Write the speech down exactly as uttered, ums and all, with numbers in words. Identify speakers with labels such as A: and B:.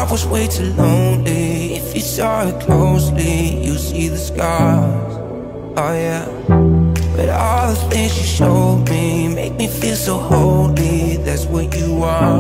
A: was way too lonely. If you saw it closely, you see the scars. Oh yeah. But all the things you showed me make me feel so holy. That's what you are.